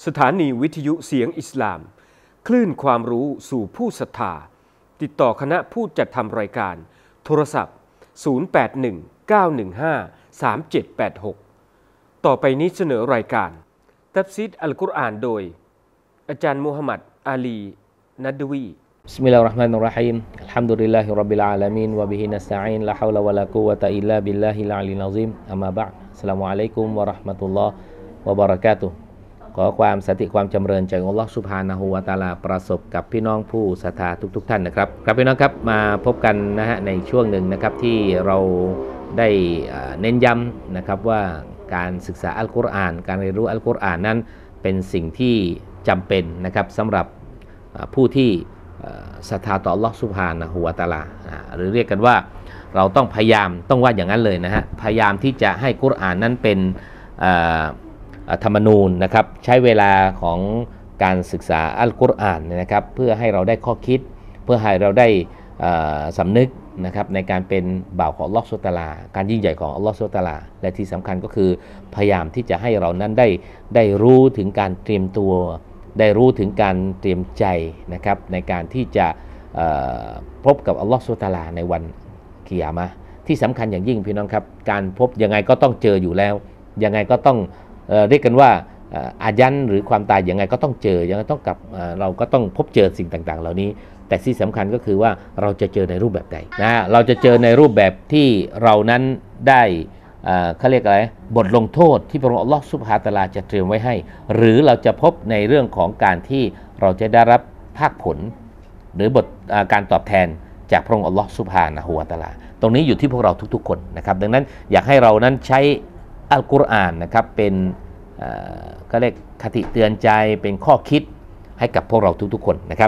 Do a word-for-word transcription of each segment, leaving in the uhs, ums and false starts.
สถานีวิทยุเสียงอิสลามคลื่นความรู้สู่ผู้ศรัทธาติดต่อคณะผู้จัดทำรายการโทรศัพท์ศูนย์ แปด หนึ่ง เก้า หนึ่ง ห้า สาม เจ็ด แปด หกต่อไปนี้เสนอรายการตัฟซีรอัลกุรอานโดยอาจารย์มูฮัมหมัดอาลีนัดวีบิสมิลลาฮิรเราะห์มานิรเราะฮีมอัลฮัมดุลิลลาฮิร็อบบิลอาลามีนวะบิฮินัสตะอีนลาฮาวละวะลากุวะตะอิลลาบิลลาฮิลอะลียลอะซีมอัมมาบะอ์อัสสลามุอะลัยกุมวะเราะห์มะตุลลอฮ์วะบะเราะกาตุฮ์ขอความสันติความจำเริญจากอัลลอฮ์ซุบฮานะฮูวะตะอาลาประสบกับพี่น้องผู้ศรัทธาทุกๆท่านนะครับครับพี่น้องครับมาพบกันนะฮะในช่วงหนึ่งนะครับที่เราได้เน้นย้ำนะครับว่าการศึกษาอัลกุรอานการเรียนรู้อัลกุรอานนั้นเป็นสิ่งที่จำเป็นนะครับสำหรับผู้ที่ศรัทธาต่ออัลลอฮ์ซุบฮานะฮูวะตะอาลาหรือเรียกกันว่าเราต้องพยายามต้องว่าอย่างนั้นเลยนะฮะพยายามที่จะให้กุรอานนั้นเป็นธรรมนูญนะครับใช้เวลาของการศึกษาอัลกุรอานนะครับเพื่อให้เราได้ข้อคิดเพื่อให้เราได้สำนึกนะครับในการเป็นบ่าวของอัลลอฮ์ซุบฮานะฮูวะตะอาลาการยิ่งใหญ่ของอัลลอฮ์ซุบฮานะฮูวะตะอาลาและที่สำคัญก็คือพยายามที่จะให้เรานั้นได้ได้รู้ถึงการเตรียมตัวได้รู้ถึงการเตรียมใจนะครับในการที่จะพบกับอัลลอฮ์ซุบฮานะฮูวะตะอาลาในวันกิยามะห์ที่สำคัญอย่างยิ่งพี่น้องครับการพบยังไงก็ต้องเจออยู่แล้วยังไงก็ต้องเอ่อเรียกกันว่าอายันหรือความตายยังไงก็ต้องเจอยังไงต้องกับเราก็ต้องพบเจอสิ่งต่างๆเหล่านี้แต่ที่สำคัญก็คือว่าเราจะเจอในรูปแบบใดนะเราจะเจอในรูปแบบที่เรานั้นได้เขาเรียกอะไรบทลงโทษที่พระองค์อัลลอฮฺซุบฮานะฮูวะตะอาลาจะเตรียมไว้ให้หรือเราจะพบในเรื่องของการที่เราจะได้รับภาคผลหรือบทการตอบแทนจากพระองค์อัลลอฮฺซุบฮานะฮูวะตะอาลาตรงนี้อยู่ที่พวกเราทุกๆคนนะครับดังนั้นอยากให้เรานั้นใช้อัลกุรอานนะครับเป็นก็เรียกคติเตือนใจเป็นข้อคิดให้กับพวกเราทุกๆคนนะครับ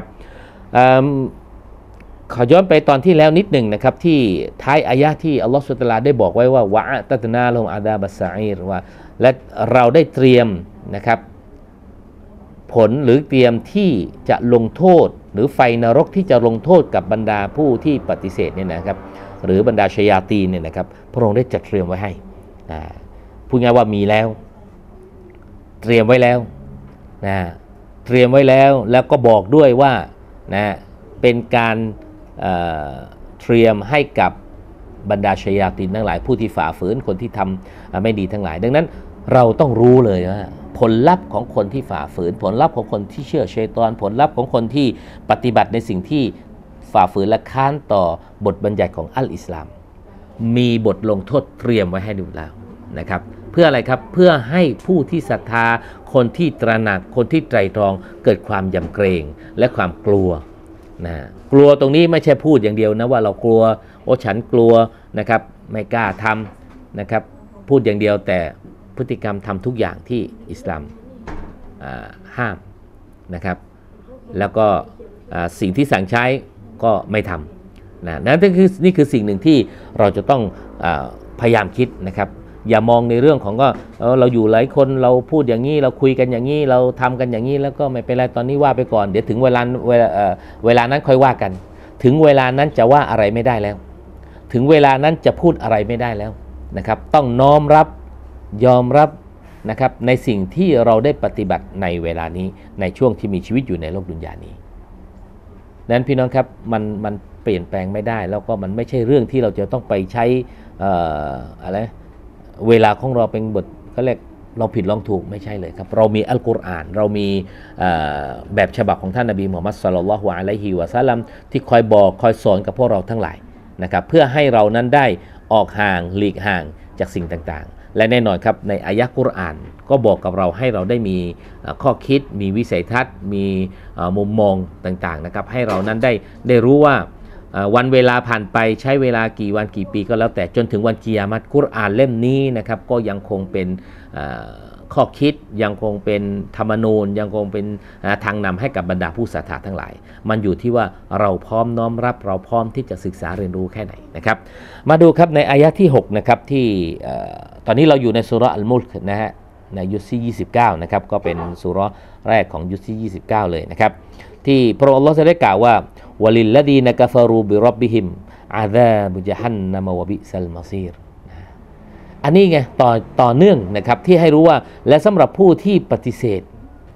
ขอย้อนไปตอนที่แล้วนิดหนึ่งนะครับที่ท้ายอายะที่อัลลอฮฺซุบฮานะฮูวะตะอาลาได้บอกไว้ว่าวะอะตัตนาละฮุมอาซาบัสซะอีรว่าและเราได้เตรียมนะครับผลหรือเตรียมที่จะลงโทษหรือไฟนรกที่จะลงโทษกับบรรดาผู้ที่ปฏิเสธเนี่ยนะครับหรือบรรดาชัยาตีนเนี่ยนะครับพระองค์ได้จัดเตรียมไว้ให้พูดง่ายว่ามีแล้วเตรียมไว้แล้วนะเตรียมไว้แล้วแล้วก็บอกด้วยว่านะเป็นการเอ่อเตรียมให้กับบรรดาชัยาตีนทั้งหลายผู้ที่ฝ่าฝืนคนที่ทำไม่ดีทั้งหลายดังนั้นเราต้องรู้เลยว่าผลลัพธ์ของคนที่ฝ่าฝืนผลลัพธ์ของคนที่เชื่อชัยฏอนผลลัพธ์ของคนที่ปฏิบัติในสิ่งที่ฝ่าฝืนและค้านต่อบทบัญญัติของอัลอิสลามมีบทลงโทษเตรียมไว้ให้ดูแล้วนะครับเพื่ออะไรครับเพื่อให้ผู้ที่ศรัทธาคนที่ตระหนักคนที่ไตรตรองเกิดความยำเกรงและความกลัวนะกลัวตรงนี้ไม่ใช่พูดอย่างเดียวนะว่าเรากลัวโอ้ฉันกลัวนะครับไม่กล้าทำนะครับพูดอย่างเดียวแต่พฤติกรรมทำทุกอย่างที่อิสลามห้ามนะครับแล้วก็สิ่งที่สั่งใช้ก็ไม่ทำนะนั่นคือนี่คือสิ่งหนึ่งที่เราจะต้องพยายามคิดนะครับอย่ามองในเรื่องของก็เราอยู่หลายคนเราพูดอย่างนี้เราคุยกันอย่างนี้เราทำกันอย่างนี้แล้วก็ไม่เป็นไรตอนนี้ว่าไปก่อนเดี๋ยวถึงเวลาเวลาเวลานั้นค่อยว่ากันถึงเวลานั้นจะว่าอะไรไม่ได้แล้วถึงเวลานั้นจะพูดอะไรไม่ได้แล้วนะครับต้องน้อมรับยอมรับนะครับในสิ่งที่เราได้ปฏิบัติในเวลานี้ในช่วงที่มีชีวิตอยู่ในโลกดุนยานี้นั้นพี่น้องครับมันมันเปลี่ยนแปลงไม่ได้แล้วก็มันไม่ใช่เรื่องที่เราจะต้องไปใช้เอ่ออะไรเวลาของเราเป็นบทเขาเรียกเราผิดลองถูกไม่ใช่เลยครับเรามีอัลกุรอานเรามีแบบฉบับของท่านนบีมุฮัมมัดศ็อลลัลลอฮุอะลัยฮิวะซัลลัมที่คอยบอกคอยสอนกับพวกเราทั้งหลายนะครับเพื่อให้เรานั้นได้ออกห่างหลีกห่างจากสิ่งต่างๆและแน่นอนครับในอายะกุรอานก็บอกกับเราให้เราได้มีข้อคิดมีวิสัยทัศน์มีมุมมองต่างๆนะครับให้เรานั้นได้ได้รู้ว่าวันเวลาผ่านไปใช้เวลากี่วันกี่ปีก็แล้วแต่จนถึงวันกิยามะห์กุรอานเล่มนี้นะครับก็ยังคงเป็นข้อคิดยังคงเป็นธรรมนูญยังคงเป็นทางนำให้กับบรรดาผู้ศรัทธาทั้งหลายมันอยู่ที่ว่าเราพร้อมน้อมรับเราพร้อมที่จะศึกษาเรียนรู้แค่ไหนนะครับมาดูครับในอายะที่หกนะครับที่ตอนนี้เราอยู่ในซูเราะห์อัลมุลกนะฮะในยุสที่ยี่สิบเก้านะครับก็เป็นซูเราะห์แรกของยุสที่ยี่สิบเก้าเลยนะครับที่พระองค์อัลเลาะห์ได้กล่าวว่าวะลิลลดีนกะฟะรูบิร็อบบิฮิมอาซาบุญะฮันนัมวะบิซัลมะซีรอันนี้ไงต่อต่อเนื่องนะครับที่ให้รู้ว่าและสำหรับผู้ที่ปฏิเสธ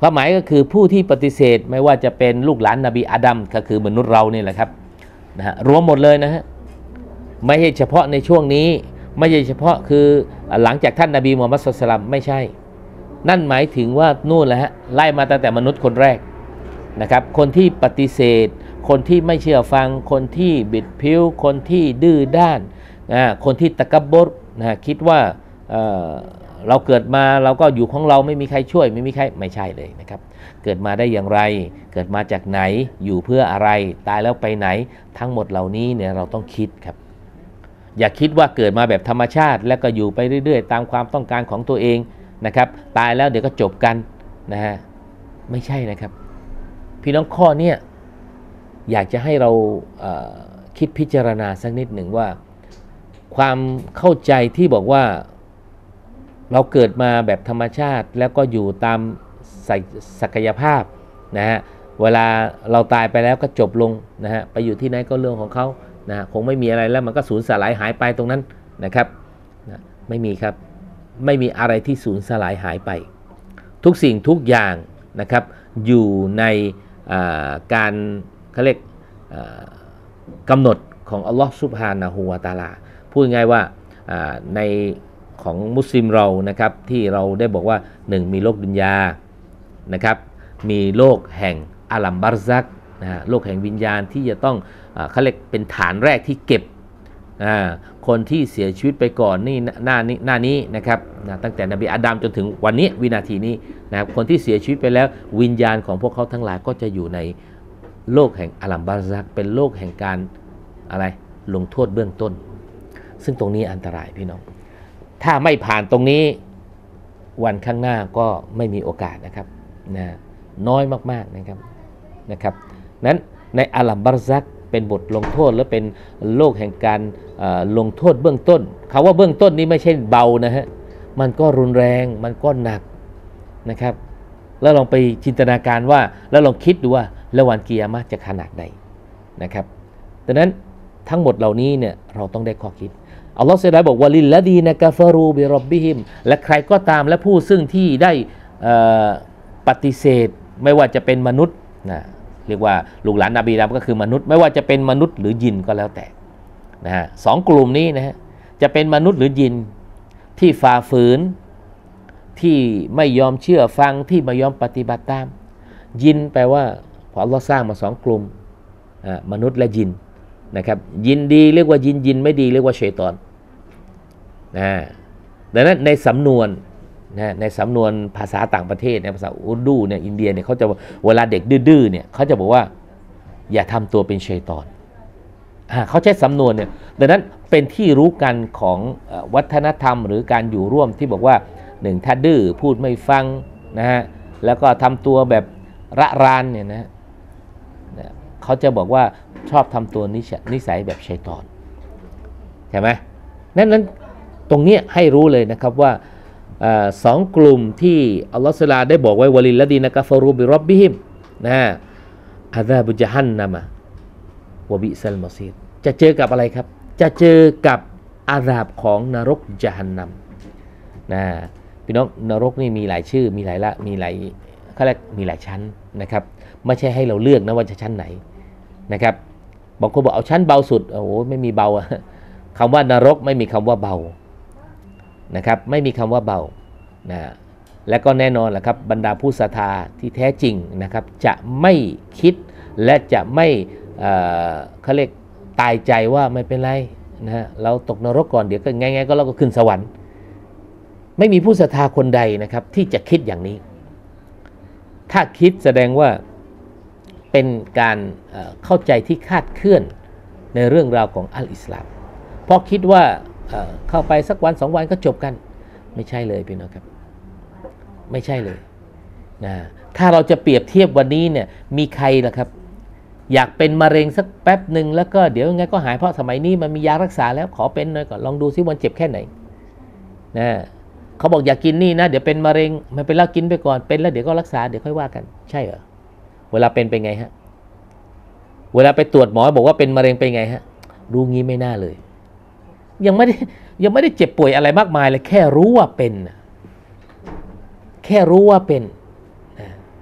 ความหมายก็คือผู้ที่ปฏิเสธไม่ว่าจะเป็นลูกหลานนบีอาดัมก็คือมนุษย์เรานี่แหละครับนะฮะรวมหมดเลยนะฮะไม่ใช่เฉพาะในช่วงนี้ไม่ใช่เฉพาะคือหลังจากท่านนบีมูฮัมมัดศ็อลลัลลอฮุอะลัยฮิวะซัลลัมไม่ใช่นั่นหมายถึงว่านู่นแหละฮะไล่มาตั้งแต่มนุษย์คนแรกนะครับคนที่ปฏิเสธคนที่ไม่เชื่อฟังคนที่บิดผิวคนที่ดื้อด้านนะคนที่ตะกับบรนะคิดว่า เอ่อ เราเกิดมาเราก็อยู่ของเราไม่มีใครช่วยไม่มีใครไม่ใช่เลยนะครับเกิดมาได้อย่างไรเกิดมาจากไหนอยู่เพื่ออะไรตายแล้วไปไหนทั้งหมดเหล่านี้เนี่ยเราต้องคิดครับอย่าคิดว่าเกิดมาแบบธรรมชาติแล้วก็อยู่ไปเรื่อยๆตามความต้องการของตัวเองนะครับตายแล้วเดี๋ยวก็จบกันนะฮะไม่ใช่นะครับพี่น้องข้อเนี้ยอยากจะให้เราเอ่อคิดพิจารณาสักนิดหนึ่งว่าความเข้าใจที่บอกว่าเราเกิดมาแบบธรรมชาติแล้วก็อยู่ตามศักยภาพนะฮะเวลาเราตายไปแล้วก็จบลงนะฮะไปอยู่ที่ไหนก็เรื่องของเขานะคงไม่มีอะไรแล้วมันก็สูญสลายหายไปตรงนั้นนะครับนะไม่มีครับไม่มีอะไรที่สูญสลายหายไปทุกสิ่งทุกอย่างนะครับอยู่ในการเขาเรียกกำหนดของอัลลอฮฺซุบฮานะฮูวะตะอาลาพูดง่ายว่าในของมุสลิมเรานะครับที่เราได้บอกว่าหนึ่งมีโลกดุนยานะครับมีโลกแห่งอาลัมบารซักนะฮะโลกแห่งวิญญาณที่จะต้องเขาเรียกเป็นฐานแรกที่เก็บคนที่เสียชีวิตไปก่อนนี่หน้านี้หน้านี้นะครับนะตั้งแต่นบีอาดัมจนถึงวันนี้วินาทีนี้นะครับคนที่เสียชีวิตไปแล้ววิญญาณของพวกเขาทั้งหลายก็จะอยู่ในโลกแห่งอาลัมบารซักเป็นโลกแห่งการอะไรลงโทษเบื้องต้นซึ่งตรงนี้อันตรายพี่น้องถ้าไม่ผ่านตรงนี้วันข้างหน้าก็ไม่มีโอกาสนะครับนะน้อยมากๆนะครับนะครับนั้นในอาลัมบารซักเป็นบทลงโทษและเป็นโลกแห่งการลงโทษเบื้องต้นคำว่าเบื้องต้นนี้ไม่ใช่เบานะฮะมันก็รุนแรงมันก็หนักนะครับแล้วลองไปจินตนาการว่าแล้วลองคิดดูว่าแล้ววันกิยามะห์จะขนาดใดนะครับดังนั้นทั้งหมดเหล่านี้เนี่ยเราต้องได้ข้อคิดอัลลอฮฺเสด็จบอกว่าลิลลดีนะกะฟารูบิร็อบบิฮิมและใครก็ตามและผู้ซึ่งที่ได้ปฏิเสธไม่ว่าจะเป็นมนุษย์นะเรียกว่าลูกหลานนบีดำก็คือมนุษย์ไม่ว่าจะเป็นมนุษย์หรือยินก็แล้วแต่นะฮะสองกลุ่มนี้นะฮะจะเป็นมนุษย์หรือยินที่ฝ่าฝืนที่ไม่ยอมเชื่อฟังที่ไม่ยอมปฏิบัติตามยินแปลว่าพออัลลอฮ์สร้างมาสองกลุ่มมนุษย์และยินนะครับยินดีเรียกว่ายินยินไม่ดีเรียกว่าชัยฏอนนะดังนั้นในสำนวนนะในสำนวนภาษาต่างประเทศในภาษาอุรดูเนี่ยอินเดียเนี่ยเขาจะเวลาเด็กดื้อๆเนี่ยเขาจะบอกว่าอย่าทำตัวเป็นชัยฏอนเขาใช้สำนวนเนี่ยดังนั้นเป็นที่รู้กันของวัฒนธรรมหรือการอยู่ร่วมที่บอกว่าหนึ่งถ้าดื้อพูดไม่ฟังนะฮะแล้วก็ทำตัวแบบระรานเนี่ยนะเขาจะบอกว่าชอบทำตัวนิสัยแบบชัยฏอนใช่ไหมนั้นนั้นตรงนี้ให้รู้เลยนะครับว่าสองกลุ่มที่อัลลอฮฺสุลาได้บอกไว้วะลิลลดีนะกะฟารูบิร็อบบิฮิมนะอาซาบุญะฮันนะมะวะบิซัลมอซีรจะเจอกับอะไรครับจะเจอกับอาซาบของนรกญะฮันนัมนะพี่น้องนรกนี่มีหลายชื่อมีหลายละมีหลายเขาเรียกมีหลายชั้นนะครับไม่ใช่ให้เราเลือกนะว่าจะชั้นไหนนะครับบางคนบอกเอาชั้นเบาสุดโอ้โหไม่มีเบาคำว่านรกไม่มีคำว่าเบานะครับไม่มีคำว่าเบานะและก็แน่นอนแหละครับบรรดาผู้ศรัทธาที่แท้จริงนะครับจะไม่คิดและจะไม่เอ่อเขาเรียกตายใจว่าไม่เป็นไรนะฮะเราตกนรกก่อนเดี๋ยวก็ไงๆก็เราก็ขึ้นสวรรค์ไม่มีผู้ศรัทธาคนใดนะครับที่จะคิดอย่างนี้ถ้าคิดแสดงว่าเป็นการเข้าใจที่คลาดเคลื่อนในเรื่องราวของอัลอิสลามเพราะคิดว่าเข้าไปสักวันสองวันก็จบกันไม่ใช่เลยพี่น้องครับไม่ใช่เลยนะถ้าเราจะเปรียบเทียบวันนี้เนี่ยมีใครล่ะครับอยากเป็นมะเร็งสักแป๊บหนึ่งแล้วก็เดี๋ยวยังไงก็หายเพราะสมัยนี้มันมียารักษาแล้วขอเป็นหน่อยก่อนลองดูซิมันเจ็บแค่ไหนนะเขาบอกอยากกินนี่นะเดี๋ยวเป็นมะเร็งไม่เป็นแล้วกินไปก่อนเป็นแล้วเดี๋ยวก็รักษาเดี๋ยวค่อยว่ากันใช่เหรอเวลาเป็นเป็นไงฮะเวลาไปตรวจหมอบอกว่าเป็นมะเร็งเป็นไงฮะดูงี้ไม่น่าเลยยังไม่ได้ยังไม่ได้เจ็บป่วยอะไรมากมายเลยแค่รู้ว่าเป็นแค่รู้ว่าเป็น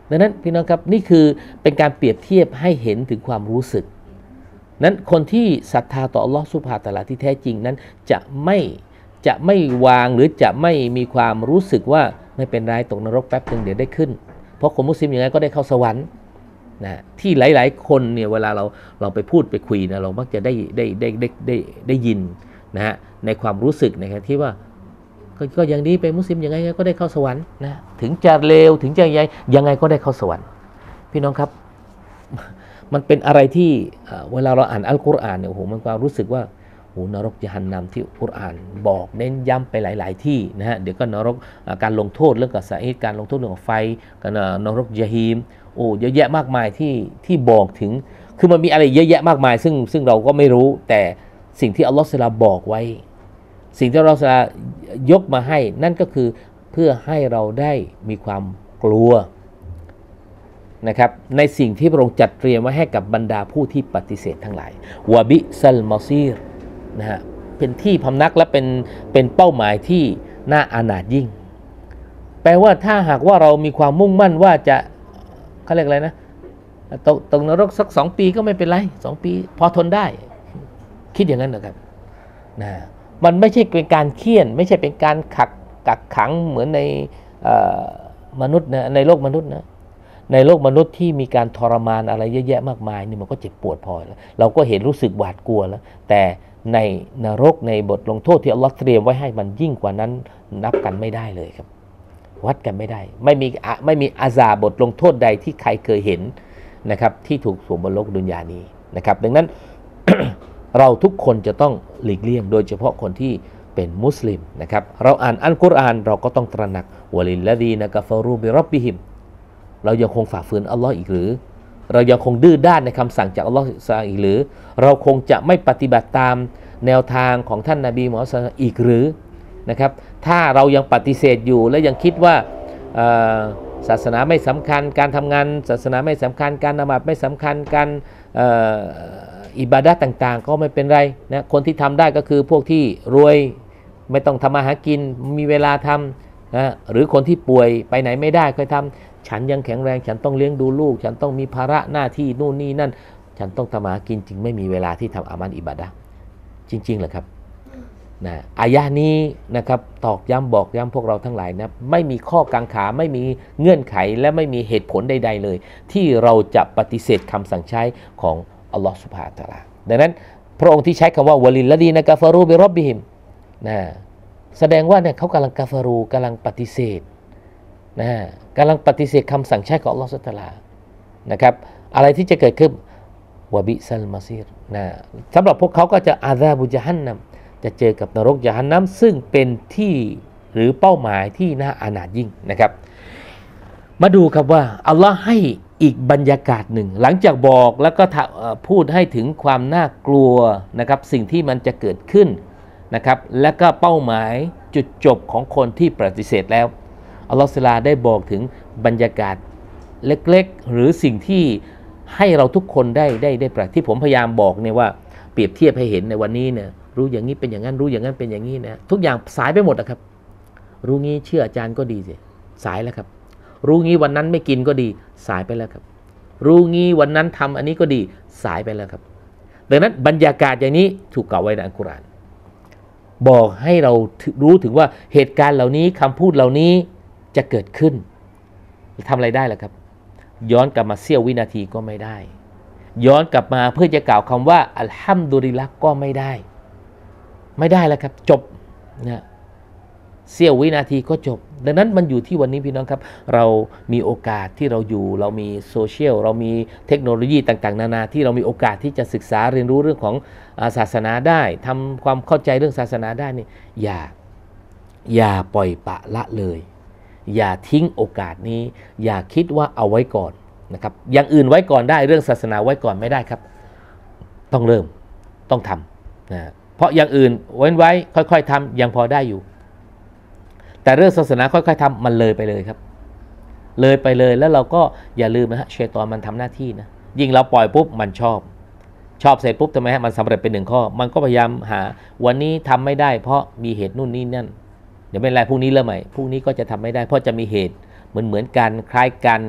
ดังนั้นพี่น้องครับนี่คือเป็นการเปรียบเทียบให้เห็นถึงความรู้สึกนั้นคนที่ศรัทธาต่ออัลลอฮฺซุบฮานะฮูวะตะอาลาที่แท้จริงนั้นจะไม่จะไม่วางหรือจะไม่มีความรู้สึกว่าไม่เป็นไรตกนรกแป๊บนึงเดี๋ยวได้ขึ้นเพราะคนมุสลิมยังไงก็ได้เข้าสวรรค์นะที่หลายๆคนเนี่ยเวลาเราเราไปพูดไปคุยนะเรามักจะได้ได้ได้ได้ได้ได้ยินนะฮะในความรู้สึกนะครับที่ว่าก็ก็อย่างนี้เป็นมุสลิมยังไงก็ได้เข้าสวรรค์นะถึงจะเลวถึงจะยังยังไงก็ได้เข้าสวรรค์พี่น้องครับมันเป็นอะไรที่เวลาเราอ่านอัลกุรอานเนี่ยโอ้โหมันก็รู้สึกว่าโอ้นรกยะฮันนัมที่กุรอานบอกเน้นย้ำไปหลายๆที่นะฮะเดี๋ยวก็นรกการลงโทษเรื่องกับซาอีดการลงโทษเรื่องของไฟกันนรกยะฮีมโอ้เยอะแยะมากมายที่ที่บอกถึงคือมันมีอะไรเยอะแยะมากมายซึ่งซึ่งเราก็ไม่รู้แต่สิ่งที่อัลลอฮฺซุบฮานะฮูวะตะอาลาบอกไว้สิ่งที่อัลลอฮฺซุบฮานะฮูวะตะอาลายกมาให้นั่นก็คือเพื่อให้เราได้มีความกลัวนะครับในสิ่งที่พระองค์จัดเตรียมไว้ให้กับบรรดาผู้ที่ปฏิเสธทั้งหลายวะบิซัลมอซีรนะฮะเป็นที่พำนักและเป็นเป็นเป้าหมายที่น่าอานาถยิ่งแปลว่าถ้าหากว่าเรามีความมุ่งมั่นว่าจะเขาเรียกอะไรนะตกตกนรกสักสองปีก็ไม่เป็นไรสองปีพอทนได้คิดอย่างนั้นนะครับนะมันไม่ใช่เป็นการเคี่ยนไม่ใช่เป็นการขักกักขังเหมือนในมนุษย์นะในโลกมนุษย์นะในโลกมนุษย์ที่มีการทรมานอะไรเยอะแยะมากมายนี่มันก็เจ็บปวดพอแล้วเราก็เห็นรู้สึกหวาดกลัวแล้วแต่ในนรกในบทลงโทษที่อัลลอฮฺเตรียมไว้ให้มันยิ่งกว่านั้นนับกันไม่ได้เลยครับวัดกันไม่ได้ไม่มีไม่มีอาซาบทลงโทษใดที่ใครเคยเห็นนะครับที่ถูกสวมบนโลกดุนยานี้นะครับดังนั้น เราทุกคนจะต้องหลีกเลี่ยงโดยเฉพาะคนที่เป็นมุสลิมนะครับเราอ่านอัลกุรอานเราก็ต้องตระหนักวะลิลลดีนะกะฟารูบิร็อบบิฮิมเรายังคงฝ่าฝืนอัลลอฮ์อีกหรือเรายังคงดื้อด้านในคำสั่งจากอัลลอฮ์อีกหรือเราคงจะไม่ปฏิบัติตามแนวทางของท่านนบีมุฮัมมัดอีกหรือนะครับถ้าเรายังปฏิเสธอยู่และยังคิดว่าศาสนาไม่สำคัญการทำงานศาสนาไม่สำคัญการละหมาดไม่สำคัญการอิบาดะห์ต่างๆก็ไม่เป็นไรนะคนที่ทำได้ก็คือพวกที่รวยไม่ต้องทำมาหากินมีเวลาทำนะหรือคนที่ป่วยไปไหนไม่ได้ค่อยทำฉันยังแข็งแรงฉันต้องเลี้ยงดูลูกฉันต้องมีภาระหน้าที่นู่นนี่นั่นฉันต้องทำมาหากินจึงไม่มีเวลาที่ทำอามัลอิบาดะห์จริงๆเหรอครับนะอายะห์นี้นะครับตอกย้ำบอกย้ำพวกเราทั้งหลายนะไม่มีข้อกังขาไม่มีเงื่อนไขและไม่มีเหตุผลใดๆเลยที่เราจะปฏิเสธคำสั่งใช้ของอัลลอฮฺซุบฮานะฮูวะตะอาลาดังนั้นพระองค์ที่ใช้คำว่าวะลิลลดีนะกะฟารูบิร็อบบิฮิมนะแสดงว่าเนี่ยเขากำลังกะฟารูกำลังปฏิเสธนะกำลังปฏิเสธคำสั่งใช้ของอัลลอฮฺซุบฮานะฮูวะตะอาลานะครับอะไรที่จะเกิดขึ้นวะบิซัลมาซีรนะสำหรับพวกเขาก็จะอาซาบุญะฮันนัมจะเจอกับนรกยะฮันนัมซึ่งเป็นที่หรือเป้าหมายที่น่าอานาถยิ่งนะครับมาดูครับว่าอัลลอฮ์ให้อีกบรรยากาศหนึ่งหลังจากบอกแล้วก็พูดให้ถึงความน่ากลัวนะครับสิ่งที่มันจะเกิดขึ้นนะครับและก็เป้าหมายจุดจบของคนที่ปฏิเสธแล้วอัลลอฮ์ซุบฮานะฮูวะตะอาลาได้บอกถึงบรรยากาศเล็กๆหรือสิ่งที่ให้เราทุกคนได้ได้ได้ปฏิที่ผมพยายามบอกเนี่ยว่าเปรียบเทียบให้เห็นในวันนี้เนี่ยรู้อย่างนี้เป็นอย่างนั้นรู้อย่างนั้นเป็นอย่างนี้นะทุกอย่างสายไปหมดนะครับรู้งี้เชื่ออาจารย์ก็ดีสิสายแล้วครับรู้งี้วันนั้นไม่กินก็ดีสายไปแล้วครับรู้งี้วันนั้นทำอันนี้ก็ดีสายไปแล้วครับดังนั้นบรรยากาศอย่างนี้ถูกกล่าวไว้ในอัลกุรอานบอกให้เรารู้ถึงว่าเหตุการณ์เหล่านี้คำพูดเหล่านี้จะเกิดขึ้นทำอะไรได้ล่ะครับย้อนกลับมาเสี้ยววินาทีก็ไม่ได้ย้อนกลับมาเพื่อจะกล่าวคำว่าอัลฮัมดุลิลละห์ก็ไม่ได้ไม่ได้แล้วครับจบนะเสี้ยววินาทีก็จบดังนั้นมันอยู่ที่วันนี้พี่น้องครับเรามีโอกาสที่เราอยู่เรามีโซเชียลเรามีเทคโนโลยีต่างๆนานาที่เรามีโอกาสที่จะศึกษาเรียนรู้เรื่องของศาสนาได้ทำความเข้าใจเรื่องศาสนาได้นี่อย่าอย่าปล่อยปละละเลยอย่าทิ้งโอกาสนี้อย่าคิดว่าเอาไว้ก่อนนะครับอย่างอื่นไว้ก่อนได้เรื่องศาสนาไว้ก่อนไม่ได้ครับต้องเริ่มต้องทำนะเพราะอย่างอื่นเว้นไว้ค่อยๆทำยังพอได้อยู่แต่เรื่องศาสนาค่อยๆทำมันเลยไปเลยครับเลยไปเลยแล้วเราก็อย่าลืมนะฮะชัยฏอนมันทำหน้าที่นะยิ่งเราปล่อยปุ๊บมันชอบชอบเสร็จปุ๊บทำไมฮะมันสำเร็จเป็นหนึ่งข้อมันก็พยายามหาวันนี้ทำไม่ได้เพราะมีเหตุนู่นนี่นั่นเดี๋ยวไม่เป็นไรพรุ่งนี้เริ่มใหม่พรุ่งนี้ก็จะทำไม่ได้เพราะจะมีเหตุเหมือนเหมือนกันคล้ายกัน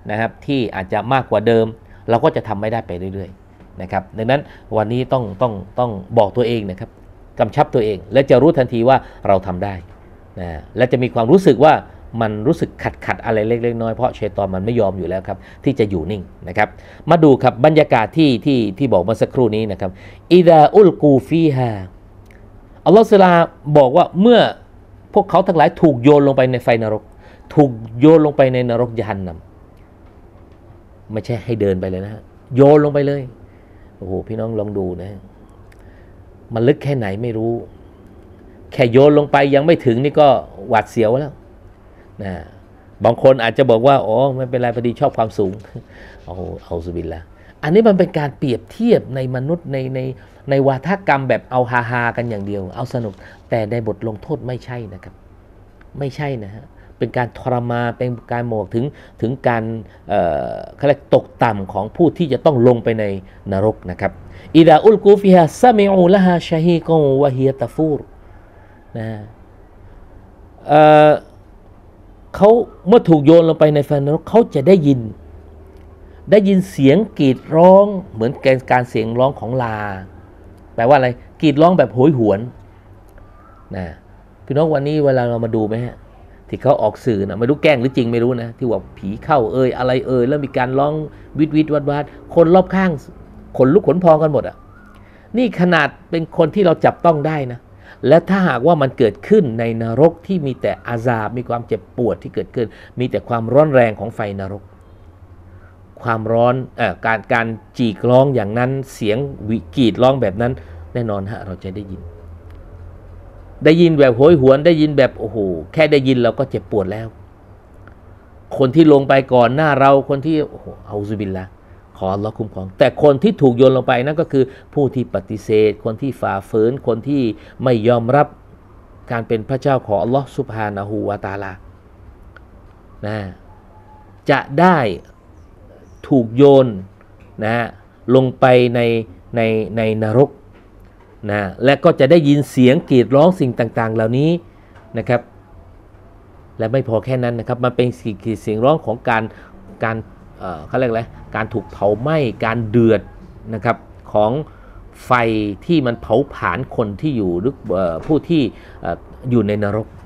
นะครับที่อาจจะมากกว่าเดิมเราก็จะทำไม่ได้ไปเรื่อยๆนะครับดังนั้นวันนี้ต้องต้องต้องบอกตัวเองนะครับกำชับตัวเองและจะรู้ทันทีว่าเราทำได้นะและจะมีความรู้สึกว่ามันรู้สึกขัดขัดอะไรเล็กๆน้อยๆเพราะชัยฏอนมันไม่ยอมอยู่แล้วครับที่จะอยู่นิ่งนะครับมาดูครับบรรยากาศที่ที่ที่บอกเมื่อสักครู่นี้นะครับอิดาอุลกูฟีฮาอัลลอฮฺสุลาบอกว่าเมื่อพวกเขาทั้งหลายถูกโยนลงไปในไฟนรกถูกโยนลงไปในนรกยะฮันนัมไม่ใช่ให้เดินไปเลยนะโยนลงไปเลยโอ้โหพี่น้องลองดูนะมันลึกแค่ไหนไม่รู้แค่โยนลงไปยังไม่ถึงนี่ก็หวาดเสียวแล้วนะบางคนอาจจะบอกว่าอ๋อไม่เป็นไรพอดีชอบความสูงโอ้โหเอาซุบิลละอันนี้มันเป็นการเปรียบเทียบในมนุษย์ในในในวาทกรรมแบบเอาฮาฮากันอย่างเดียวเอาสนุกแต่ในบทลงโทษไม่ใช่นะครับไม่ใช่นะฮะเป็นการทรมานเป็นการโมกถึงถึงการเอ่อเขาเรียกตกต่ำของผู้ที่จะต้องลงไปในนรกนะครับอิดาอุลกูฟิฮาซามิอูละฮาชะฮีกวะฮียตะฟูรนะเอ่อเขาเมื่อถูกโยนลงไปในไฟนรกเขาจะได้ยินได้ยินเสียงกรีดร้องเหมือนการเสียงร้องของลาแปลว่าอะไรกรีดร้องแบบโหยหวนนะพี่น้องวันนี้เวลาเรามาดูไหมฮะที่เขาออกสื่อนะไม่รู้แกล้งหรือจริงไม่รู้นะที่ว่าผีเข้าเอ่ยอะไรเอ่ยแล้วมีการร้องวิดวิดวัดวัดคนรอบข้างขนลุกขนพองกันหมดอ่ะนี่ขนาดเป็นคนที่เราจับต้องได้นะและถ้าหากว่ามันเกิดขึ้นในนรกที่มีแต่อาซาบมีความเจ็บปวดที่เกิดขึ้นมีแต่ความร้อนแรงของไฟนรกความร้อนเอ่อการการจีกร้องอย่างนั้นเสียงวิกรีดร้องแบบนั้นแน่นอนฮะเราจะได้ยินได้ยินแบบโหยหวนได้ยินแบบโอ้โหแค่ได้ยินเราก็เจ็บปวดแล้วคนที่ลงไปก่อนหน้าเราคนที่โอ้โหเอาซุบิลละขออัลลอฮ์คุ้มครองแต่คนที่ถูกโยนลงไปนั่นก็คือผู้ที่ปฏิเสธคนที่ฝ่าฝืนคนที่ไม่ยอมรับการเป็นพระเจ้าของอัลลอฮ์ซุบฮานะฮูวะตะอาลานะจะได้ถูกโยนนะลงไปในในในนรกนะและก็จะได้ยินเสียงกรีดร้องสิ่งต่างๆเหล่านี้นะครับและไม่พอแค่นั้นนะครับมันเป็นเสียงร้องของการการเอ่อเขาเรียกอะไรการถูกเผาไหม้การเดือดนะครับของไฟที่มันเผาผลาญคนที่อยู่หรือผู้ที่อยู่ในนรก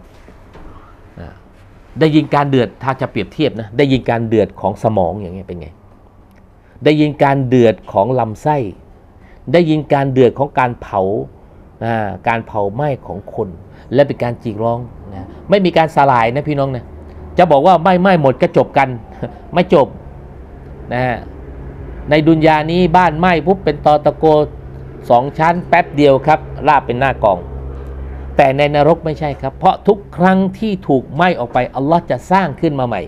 ได้ยินการเดือดถ้าจะเปรียบเทียบนะได้ยินการเดือดของสมองอย่างเงี้ยเป็นไงได้ยินการเดือดของลำไส้ได้ยินการเดือดของการเผาการเผาไหม้ของคนและเป็นการจีกร้องนะไม่มีการสลายนะพี่น้องนะจะบอกว่าไม่ไม่หมดก็จบกันไม่จบนะในดุนยานี้บ้านไหม้ปุ๊บเป็นตอตะโกสองชั้นแป๊บเดียวครับราบเป็นหน้ากองแต่ในนรกไม่ใช่ครับเพราะทุกครั้งที่ถูกไหม้ออกไปอัลลอฮ์จะสร้างขึ้นมาใหม่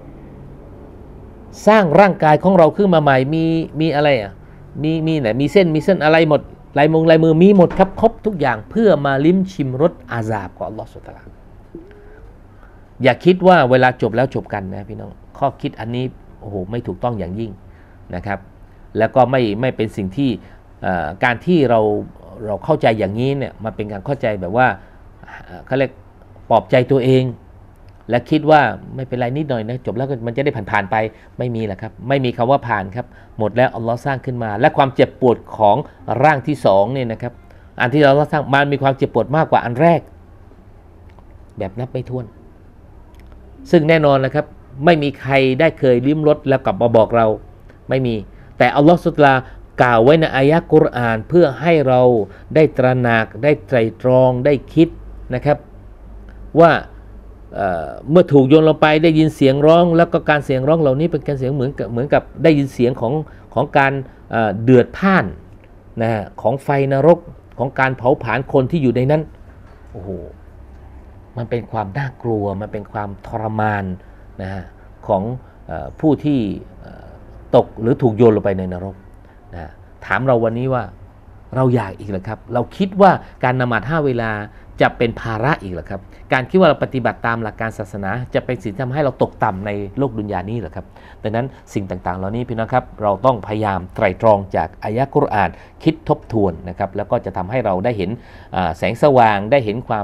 สร้างร่างกายของเราขึ้นมาใหม่มีมีอะไรอ่ะมีมีไหนมีเส้นมีเส้นอะไรหมดลายมงลายมือมีหมดครับครบทุกอย่างเพื่อมาลิ้มชิมรสอาซาบของอัลลอฮฺสุบฮานะฮูวะตะอาลาอย่าคิดว่าเวลาจบแล้วจบกันนะพี่น้องข้อคิดอันนี้โอ้โหไม่ถูกต้องอย่างยิ่งนะครับแล้วก็ไม่ไม่เป็นสิ่งที่การที่เราเราเข้าใจอย่างนี้เนี่ยมันเป็นการเข้าใจแบบว่าเขาเรียกปลอบใจตัวเองและคิดว่าไม่เป็นไรนิดหน่อยนะจบแล้วมันจะได้ผ่านๆไปไม่มีแหละครับไม่มีคำว่าผ่านครับหมดแล้วอัลลอฮ์สร้างขึ้นมาและความเจ็บปวดของร่างที่สองเนี่ยนะครับอันที่เราสร้างมันมีความเจ็บปวดมากกว่าอันแรกแบบนับไม่ถ้วนซึ่งแน่นอนนะครับไม่มีใครได้เคยลิ้มรสแล้วกลับมาบอกเราไม่มีแต่อัลลอฮ์ซุบฮานะฮูวะตะอาลากล่าวไว้ในอายะกุรอานเพื่อให้เราได้ตระหนักได้ไตร่ตรองได้คิดนะครับว่าเ, เมื่อถูกโยนลงไปได้ยินเสียงร้องแล้วก็การเสียงร้องเหล่านี้เป็นการเสียงเหมือนกับเหมือนกับได้ยินเสียงของของการเดือดพ่านนะของไฟนรกของการเผาผลาญคนที่อยู่ในนั้นโอ้โหมันเป็นความน่ากลัวมันเป็นความทรมานนะของเอผู้ที่ตกหรือถูกโยนลงไปในนรกนะถามเราวันนี้ว่าเราอยากอีกเหรอครับเราคิดว่าการนมาศห้าเวลาจะเป็นภาระอีกเหรอครับการคิดว่าเราปฏิบัติตามหลักการศาสนาจะเป็นสิ่งที่ทำให้เราตกต่ำในโลกดุนยานี้เหรอครับดังนั้นสิ่งต่างๆเหล่านี้พี่น้องครับเราต้องพยายามไตร่ตรองจากอายะกุรอานคิดทบทวนนะครับแล้วก็จะทำให้เราได้เห็นแสงสว่างได้เห็นความ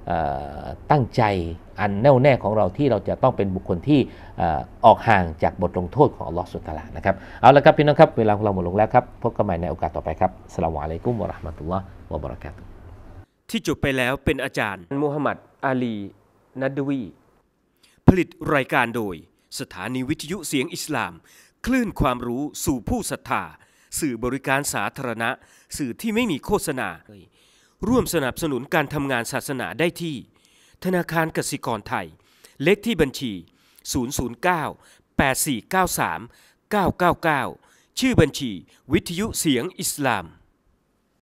ตั้งใจอันแน่วแน่ของเราที่เราจะต้องเป็นบุคคลที่ออกห่างจากบทลงโทษของอัลลอฮฺซุบฮานะฮูวะตะอาลานะครับเอาละครับพี่น้องครับเวลาของเราหมดลงแล้วครับพบกันใหม่ในโอกาสต่อไปครับอัสสลามุอะลัยกุมวะเราะห์มะตุลลอฮ์วะบะเราะกาตุฮ์ที่จบไปแล้วเป็นอาจารย์มูฮัมหมัดอาลีนัดวีผลิตรายการโดยสถานีวิทยุเสียงอิสลามคลื่นความรู้สู่ผู้ศรัทธาสื่อบริการสาธารณะสื่อที่ไม่มีโฆษณาร่วมสนับสนุนการทำงานศาสนาได้ที่ธนาคารกสิกรไทยเลขที่บัญชีศูนย์ ศูนย์ เก้า แปด สี่ เก้า สาม เก้า เก้า เก้าชื่อบัญชีวิทยุเสียงอิสลาม